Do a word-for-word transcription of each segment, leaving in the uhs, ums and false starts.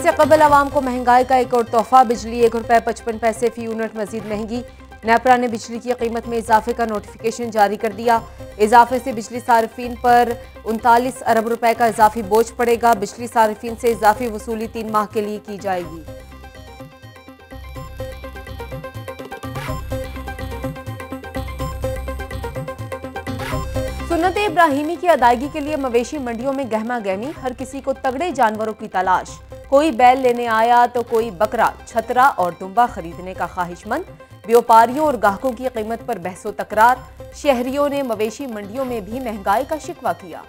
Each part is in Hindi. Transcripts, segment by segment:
से कबल आवाम को महंगाई का एक और तोहफा, बिजली एक रुपये पचपन पैसे फी यूनिट मजीद महंगी। नेपरा ने बिजली की कीमत में इजाफे का नोटिफिकेशन जारी कर दिया। इजाफे से बिजली सार्फिन पर उनतालीस अरब रुपए का इजाफी बोझ पड़ेगा। बिजली सार्फिन से इजाफी वसूली तीन माह के लिए की जाएगी। सुन्नत इब्राहिमी की अदायगी के लिए मवेशी मंडियों में गहमा गहमी, हर किसी को तगड़े जानवरों की तलाश। कोई बैल लेने आया तो कोई बकरा, छतरा और दुम्बा खरीदने का ख्वाहिशमंद। व्यापारियों और ग्राहकों की कीमत पर बहसो तकरार। शहरियों ने मवेशी मंडियों में भी महंगाई का शिकवा किया।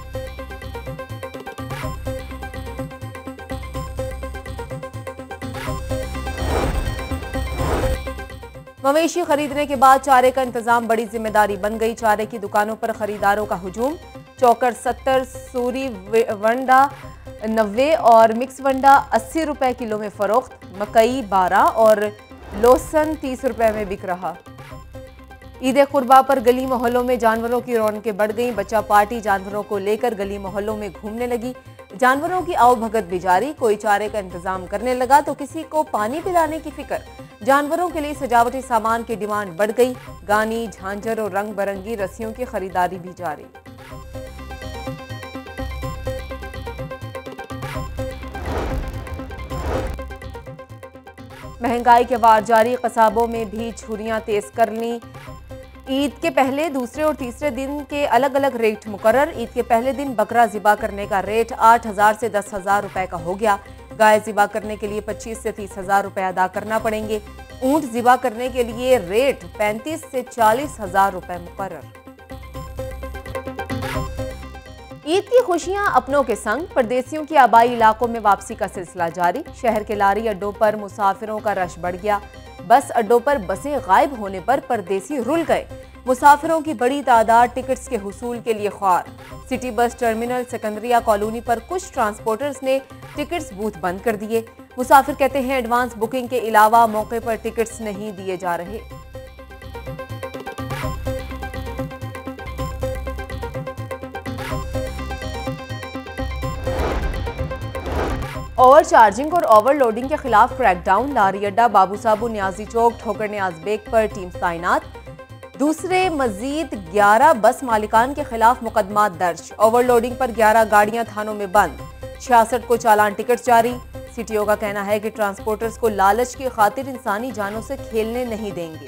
मवेशी खरीदने के बाद चारे का इंतजाम बड़ी जिम्मेदारी बन गई। चारे की दुकानों पर खरीदारों का हुजूम। चौकर सत्तर, सूरी वंडा नब्बे और मिक्स वंडा अस्सी रुपए किलो में फरोख्त। मकई बारह और लोसन तीस रुपए में बिक रहा। ईद कुर्बा पर गली मोहल्लों में जानवरों की रौनकें बढ़ गईं। बच्चा पार्टी जानवरों को लेकर गली मोहल्लों में घूमने लगी। जानवरों की आओ भगत भी जारी। कोई चारे का इंतजाम करने लगा तो किसी को पानी पिलाने की फिक्र। जानवरों के लिए सजावटी सामान की डिमांड बढ़ गई। गानी, झांझर और रंग बिरंगी रस्सियों की खरीदारी भी जारी। महंगाई के वार जारी, कसाबों में भी छुरियां तेज कर ली। ईद के पहले, दूसरे और तीसरे दिन के अलग अलग रेट मुकर्रर। ईद के पहले दिन बकरा ज़िबा करने का रेट आठ हजार से दस हजार रुपए का हो गया। गाय ज़िबा करने के लिए पच्चीस से तीस हजार रुपए अदा करना पड़ेंगे। ऊंट ज़िबा करने के लिए रेट पैंतीस से चालीस हजार रुपए मुकर्रर। ईद की खुशियां अपनों के संग, परदेसियों की आबाई इलाकों में वापसी का सिलसिला जारी। शहर के लारी अड्डों पर मुसाफिरों का रश बढ़ गया। बस अड्डों पर बसें गायब होने पर परदेसी रुल गए। मुसाफिरों की बड़ी तादाद टिकट्स के हुसूल के लिए ख्वार। City bus terminal Sikandaria colony पर कुछ ट्रांसपोर्टर्स ने टिकट्स बूथ बंद कर दिए। मुसाफिर कहते हैं एडवांस बुकिंग के अलावा मौके पर टिकट्स नहीं दिए जा रहे। ओवर चार्जिंग और ओवरलोडिंग के खिलाफ क्रैकडाउन। लारी अड्डा, बाबू साबू, न्याजी चौक, ठोकर न्याज बेग पर टीम तैनात। दूसरे मजीद ग्यारह बस मालिकान के खिलाफ मुकदमात दर्ज। ओवरलोडिंग पर ग्यारह गाड़ियां थानों में बंद। छियासठ को चालान टिकट जारी। सीटीओ का कहना है कि ट्रांसपोर्टर्स को लालच की खातिर इंसानी जानों से खेलने नहीं देंगे।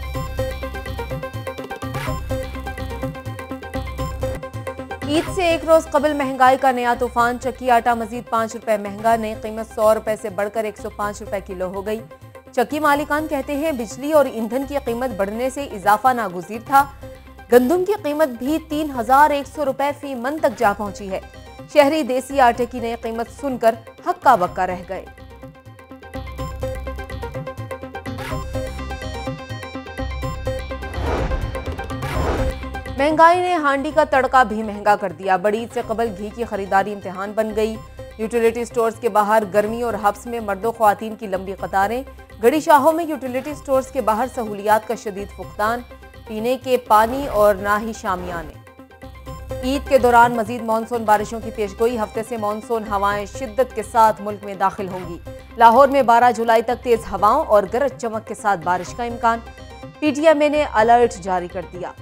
ईद से एक रोज कबल महंगाई का नया तूफान। चक्की आटा मजीद पाँच रुपए महंगा। नई कीमत सौ रुपए से बढ़कर एक सौ पाँच रुपए किलो हो गई। चक्की मालिकान कहते हैं बिजली और ईंधन की कीमत बढ़ने से इजाफा नागुज़ीर था। गंदुम की कीमत भी तीन हजार एक सौ रुपए फी मन तक जा पहुंची है। शहरी देसी आटे की नई कीमत सुनकर हक्का बक्का रह गए। महंगाई ने हांडी का तड़का भी महंगा कर दिया। बड़ी ईद से कबल घी की खरीदारी इम्तिहान बन गई। यूटिलिटी स्टोर्स के बाहर गर्मी और हब्स में मर्दों ख्वातीन की लंबी कतारें। गड़ी शाहों में यूटिलिटी स्टोर्स के बाहर सहूलियात का शदीद फुकदान। पीने के पानी और ना ही शामियाने। ईद के दौरान मजीद मानसून बारिशों की पेशगोई। हफ्ते से मानसून हवाएं शिद्दत के साथ मुल्क में दाखिल होंगी। लाहौर में बारह जुलाई तक तेज हवाओं और गरज चमक के साथ बारिश का इम्कान। पीटीएमए ने अलर्ट जारी कर दिया।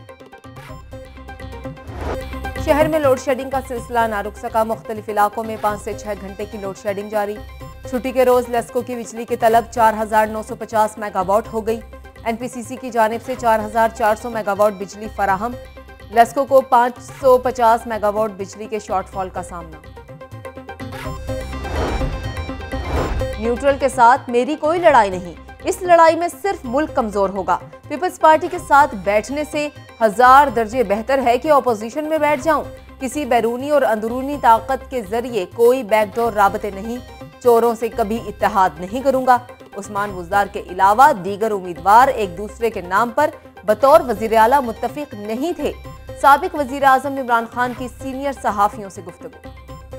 शहर में लोड शेडिंग का सिलसिला ना रुक सका। मुख्तलिफ इलाकों में पाँच से छह घंटे की लोड शेडिंग जारी। छुट्टी के रोज लेस्को की बिजली की तलब चार हजार नौ सौ पचास मेगावाट हो गई। एनपीसीसी की जानिब से चार हजार चार सौ मेगावाट बिजली फराहम। लेस्को को पाँच सौ पचास मेगावाट बिजली के शॉर्टफॉल का सामना। न्यूट्रल के साथ मेरी कोई लड़ाई नहीं। इस लड़ाई में सिर्फ मुल्क कमजोर होगा। पीपल्स पार्टी के साथ बैठने से हजार दर्जे बेहतर है कि अपोजिशन में बैठ जाऊं। किसी बैरूनी और अंदरूनी ताकत के जरिए कोई बैकडोर राबते नहीं। चोरों से कभी इत्तेहाद नहीं करूंगा। उस्मान बुज़दार के अलावा दीगर उम्मीदवार एक दूसरे के नाम पर बतौर वज़ीर आला मुत्तफिक नहीं थे। साबिक वज़ीर आज़म इमरान खान की सीनियर सहाफ़ियों से गुफ्तगू।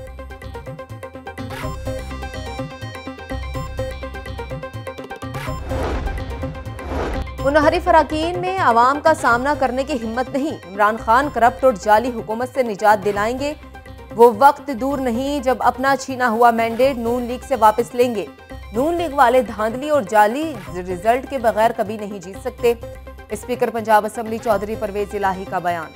मुनहरिफ अराकीन में आवाम का सामना करने की हिम्मत नहीं। इमरान खान करप्ट और जाली हुकूमत से निजात दिलाएंगे। वो वक्त दूर नहीं जब अपना छीना हुआ मैंडेट नून लीग से वापस लेंगे। नून लीग वाले धांधली और जाली रिजल्ट के बगैर कभी नहीं जीत सकते। स्पीकर पंजाब असेंबली चौधरी परवेज इलाही का बयान।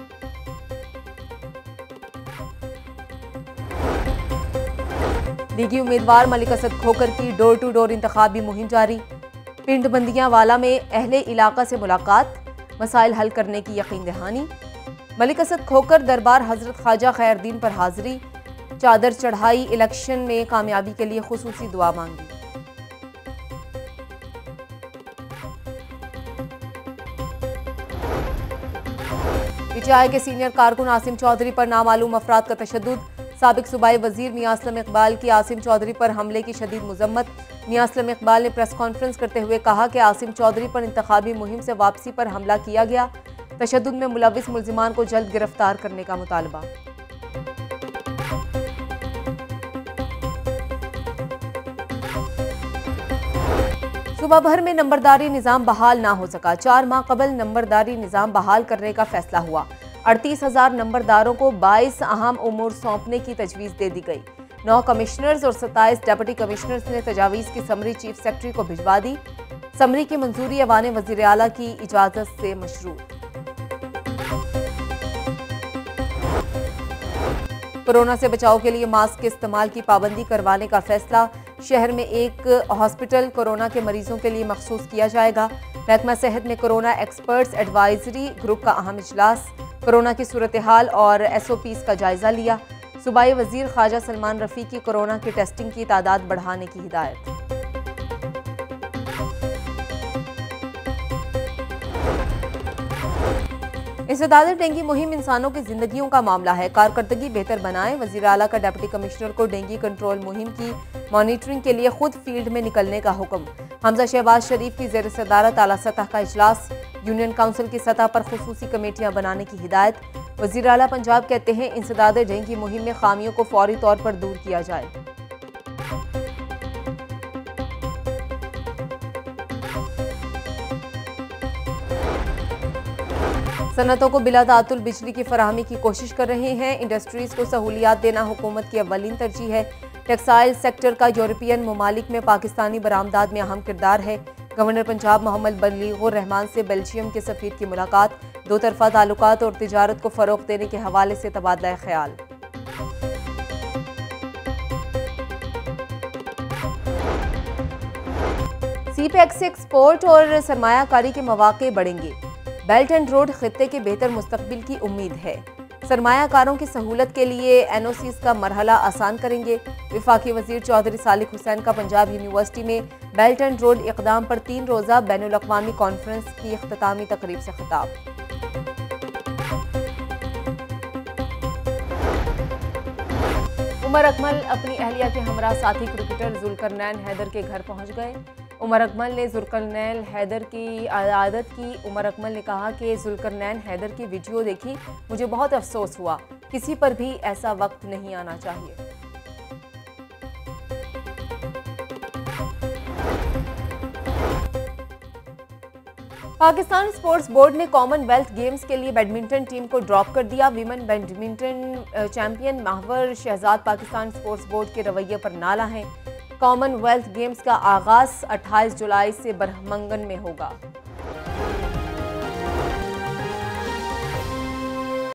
लीगी उम्मीदवार मलिक असद खोकर की डोर टू डोर इंतखाबी मुहिम जारी। पिंड बंदियां वाला में अहले इलाका से मुलाकात, मसाइल हल करने की यकीन दहानी। मलिक असद खोकर दरबार हजरत ख्वाजा खैरुद्दीन पर हाजिरी, चादर चढ़ाई, इलेक्शन में कामयाबी के लिए खुसूसी दुआ मांगी। पीटीआई के सीनियर कारकुन आसिम चौधरी पर नामालूम अफराद का तशद्दुद। साबिक सूबाई वजीर मियां असलम इकबाल की आसिम चौधरी पर हमले की शदीद मुजम्मत। मियां असलम इकबाल ने प्रेस कॉन्फ्रेंस करते हुए कहा कि आसिम चौधरी पर इंतखाबी मुहिम से वापसी पर हमला किया गया। तशद्दुद में मुलविस मुल्जिमान को जल्द गिरफ्तार करने का मुतालबा। सूबा भर में नंबरदारी निज़ाम बहाल ना हो सका। चार माह कबल नंबरदारी निज़ाम बहाल करने का फैसला हुआ। अड़तीस हजार नंबरदारों को बाईस अहम उमूर सौंपने की तजवीज़ दे दी गई। नौ कमिश्नर्स और सत्ताईस डिप्टी कमिश्नर्स ने तजावीज़ की समरी चीफ सेक्रेटरी को भिजवा दी। समरी की मंजूरी ऐवान वज़ीर आला की इजाज़त से मशरूत। कोरोना से बचाव के लिए मास्क के इस्तेमाल की पाबंदी करवाने का फैसला। शहर में एक हॉस्पिटल कोरोना के मरीजों के लिए मखसूस किया जाएगा। महकमा सेहत ने कोरोना एक्सपर्ट्स एडवाइजरी ग्रुप का अहम इजलास, कोरोना की सूरत हाल और एस ओ पीज़ का जायजा लिया। सूबाई वजीर ख्वाजा सलमान रफ़ी की कोरोना की टेस्टिंग की तादाद बढ़ाने की हिदायत। इंसदाद डेंगू मुहिम इंसानों की जिंदगियों का मामला है, कारकर्दगी बेहतर बनाएं। वज़ीर आला का डिप्टी कमिश्नर को डेंगू कंट्रोल मुहिम की मॉनिटरिंग के लिए खुद फील्ड में निकलने का हुक्म। हमजा शहबाज शरीफ की ज़ेर सदारत आला सतह का इजलास, यूनियन काउंसिल की सतह पर खुसूसी कमेटियां बनाने की हिदायत। वज़ीर आला पंजाब कहते हैं इंसदाद डेंगू मुहिम में खामियों को फौरी तौर पर दूर किया जाए। सनतों को बिला तातुल बिजली की फराहमी की कोशिश कर रहे हैं। इंडस्ट्रीज को सहूलियात देना हुकूमत की अव्वलीन तरजीह है। टेक्सटाइल सेक्टर का यूरोपियन ममालिक में पाकिस्तानी बरामदात में अहम किरदार है। गवर्नर पंजाब मोहम्मद बलीगुर रहमान से बेल्जियम के सफीर की मुलाकात, दो तरफा ताल्लुकात और तिजारत को फ़रोग़ देने के हवाले से तबादला ख्याल। सीपैक से एक्सपोर्ट और सरमायाकारी के मौके बढ़ेंगे। बेल्ट एंड रोड खित्ते के बेहतर मुस्तकबिल की उम्मीद है। सरमायाकारों की सहूलत के लिए एन ओ सीज़ का मरहला आसान करेंगे। विफाकी वजीर चौधरी सालिक हुसैन का पंजाब यूनिवर्सिटी में बेल्ट एंड रोड इक़दाम पर तीन रोज़ा बैनुल अक़वामी कॉन्फ्रेंस की इख्तितामी तकरीब से खिताब। उमर अकमल अपनी अहलिया के हमरा साथी क्रिकेटर जुल्करनैन हैदर के घर पहुंच गए। उमर अकमल ने जुल्करनैन हैदर की आदत की। उमर अकमल ने कहा कि जुल्करनैन हैदर की वीडियो देखी, मुझे बहुत अफसोस हुआ। किसी पर भी ऐसा वक्त नहीं आना चाहिए। पाकिस्तान स्पोर्ट्स बोर्ड ने कॉमनवेल्थ गेम्स के लिए बैडमिंटन टीम को ड्रॉप कर दिया। Women badminton champion Mahoor Shahzad Pakistan sports board के रवैये पर नाला हैं। कॉमनवेल्थ गेम्स का आगाज अट्ठाईस जुलाई से बरहमंगन में होगा।